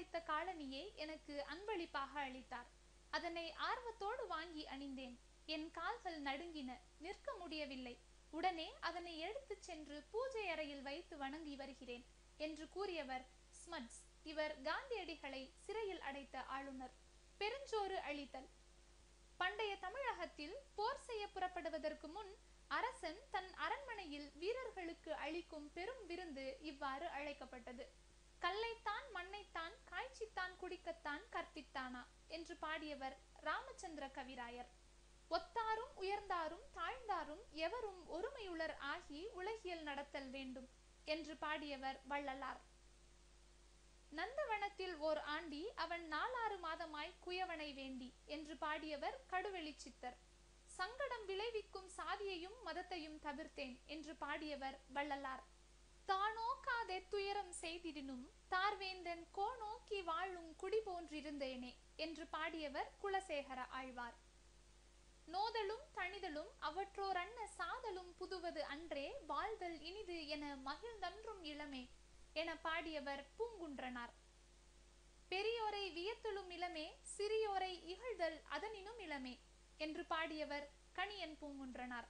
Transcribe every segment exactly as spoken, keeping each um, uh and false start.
வைத்த காலணியை எனக்கு அன்பளிப்பாக அளித்தார். அதனை ஆர்வத்தோடு வாங்கி அணிந்தேன். என் கால்கள் நடுங்கின, நிற்க முடியவில்லை. உடனே அதனை எடுத்துச் சென்று பூஜை அறையில் வைத்து வணங்கி வருகிறேன் என்று கூறியவர் ஸ்மட்ஸ். இவர் காந்தியடிகளை சிறையில் அடைத்த ஆளுநர். பெருஞ்சோறு அளித்தல். பண்டைய தமிழகத்தில் போர் செய்ய புறப்படுவதற்கு முன் அரசன் தன் அரண்மனையில் வீரர்களுக்கு அளிக்கும் பெரும் விருந்து இவ்வாறு அழைக்கப்பட்டது. கல்லைத்தான் மண்ணைத்தான் காய்ச்சித்தான் குடிக்கத்தான் கற்பித்தானா என்று பாடியவர் ராமச்சந்திர கவிராயர். ஒத்தாரும் உயர்ந்தாரும் தாழ்ந்தாரும் எவரும் ஒருமையுளர் ஆகி உலகியல் நடத்தல் வேண்டும் என்று பாடியவர் வள்ளலார். நந்தவனத்தில் ஓர் ஆண்டி அவன் நாலாறு மாதமாய் குயவனை வேண்டி என்று பாடியவர் கடுவெளி சித்தர். சங்கடம் விளைவிக்கும் சாதியையும் மதத்தையும் தவிர்த்தேன் என்று பாடியவர் வள்ளலார். தானோக்காதே துயரம் செய்திடினும் தார்வேந்தன் கோநோக்கி வாழும் குடி போன்றிருந்தேனே என்று பாடியவர் குலசேகர ஆழ்வார். நோதலும் தணிதலும் அவற்றோர் அன்ன சாதலும் புதுவது அன்றே வாழ்தல் இனிது என மகிழ்ந்தன்றும் இளமே என பாடியவர் பூங்குன்றனார். பெரியோரை வியத்தலும் இளமே சிறியோரை இகழ்தல் அதனினும் இளமே என்று பாடியவர் கணியன் பூங்குன்றனார்.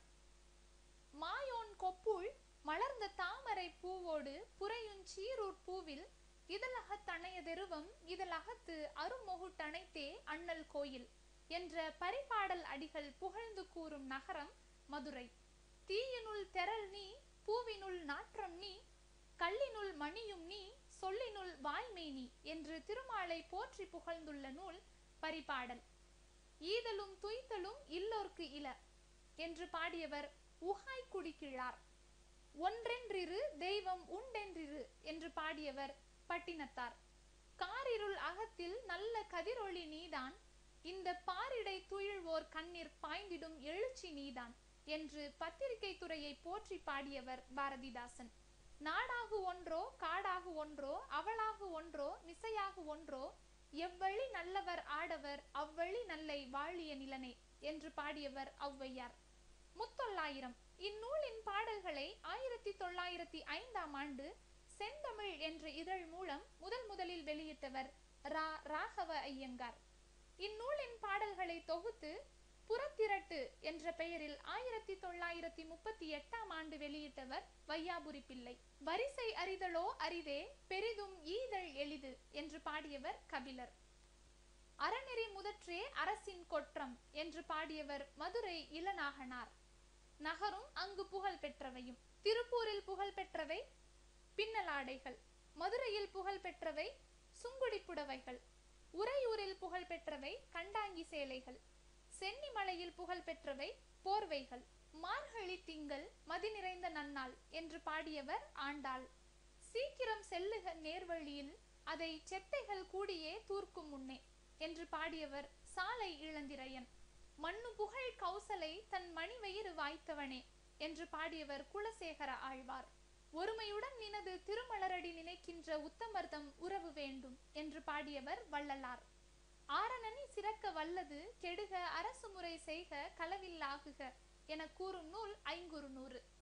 மாயோன் கொப்புள் மலர்ந்த தாமரை பூவோடு புரையுஞ் சீரூர் பூவில் இதழகத்தணையதெருவம் இதழகத்து அருமொகுட்டணைத்தே அண்ணல் கோயில் என்ற பரிபாடல் அடிகள் புகழ்ந்து கூறும் நகரம் மதுரை. தீயினுள் தெறல் நீ, பூவினுள் நாற்றம் நீ, கல்லினுள் மணியும் நீ, சொல்லினுள் வாய்மை நீ என்று திருமாலை போற்றி புகழ்ந்துள்ள நூல் பரிபாடல். ஈதலும் துய்த்தலும் இல்லோர்க்கு இல என்று பாடியவர் உகாய்க்குடி கிழார். ஒன்றென்றிரு தெய்வம் உண்டென்றிரு என்று பாடியவர் பட்டினத்தார். காரிருள் அகத்தில் நல்ல கதிரொளி நீதான், இந்த பாரிடை துயில்வோர் கண்ணீர் பாய்ந்திடும் எழுச்சி நீதான் என்று பத்திரிகை துறையை போற்றி பாடியவர் பாரதிதாசன். நாடாகு ஒன்றோ காடாகு ஒன்றோ அவளாகு ஒன்றோ மிசையாகு ஒன்றோ எவ்வழி நல்லவர் ஆடவர் அவ்வழி நல்லை வாழிய நிலனே என்று பாடியவர் ஔவையார். முத்தொள்ளாயிரம். இந்நூலின் பாடல்களை ஆயிரத்தி தொள்ளாயிரத்தி ஐந்தாம் ஆண்டு செந்தமிழ் என்ற இதழ் மூலம் முதல் முதலில் வெளியிட்டவர் ரா ராகவ ஐயங்கார். இந்நூலின் பாடல்களை தொகுத்து புறத்திரட்டு என்ற பெயரில் ஆயிரத்தி தொள்ளாயிரத்தி முப்பத்தி எட்டாம் ஆண்டு வெளியிட்டவர் வையாபுரி பிள்ளை. வரிசை அறிதலோ அரிதே பெரிதும் ஈதல் எளிது என்று பாடியவர் கபிலர். அறநெறி முதற்றே அரசின் கொற்றம் என்று பாடியவர் மதுரை இளநாகனார். நகரும் அங்கு புகழ் பெற்றவையும். திருப்பூரில் புகழ் பெற்றவை பின்னலாடைகள், மதுரையில் புகழ் பெற்றவை சுங்குடி புடவைகள், உறையூரில் புகழ் பெற்றவை கண்டாங்கி சேலைகள், சென்னிமலையில் புகழ் பெற்றவை போர்வைகள். மார்கழி திங்கள் மதி நிறைந்த நன்னாள் என்று பாடியவர் ஆண்டாள். சீக்கிரம் செல்லுக நேர்வழியில் அதை செத்தைகள் கூடியே தூர்க்கும் முன்னே என்று பாடியவர் சாலை இளந்திரையன். மண்ணு புகழ் கௌசலை தன் மணிவயிறு வாய்த்தவனே என்று பாடியவர் குலசேகர ஆழ்வார். ஒருமையுடன் நினது திருமலரடி நினைக்கின்ற உத்தமர்தம் உறவு வேண்டும் என்று பாடியவர் வள்ளலார். ஆரணனி சிறக்க வல்லது கெடுக அரசு முறை செய்க களவில்லாகுக என கூறும் நூல் ஐங்குறுநூறு.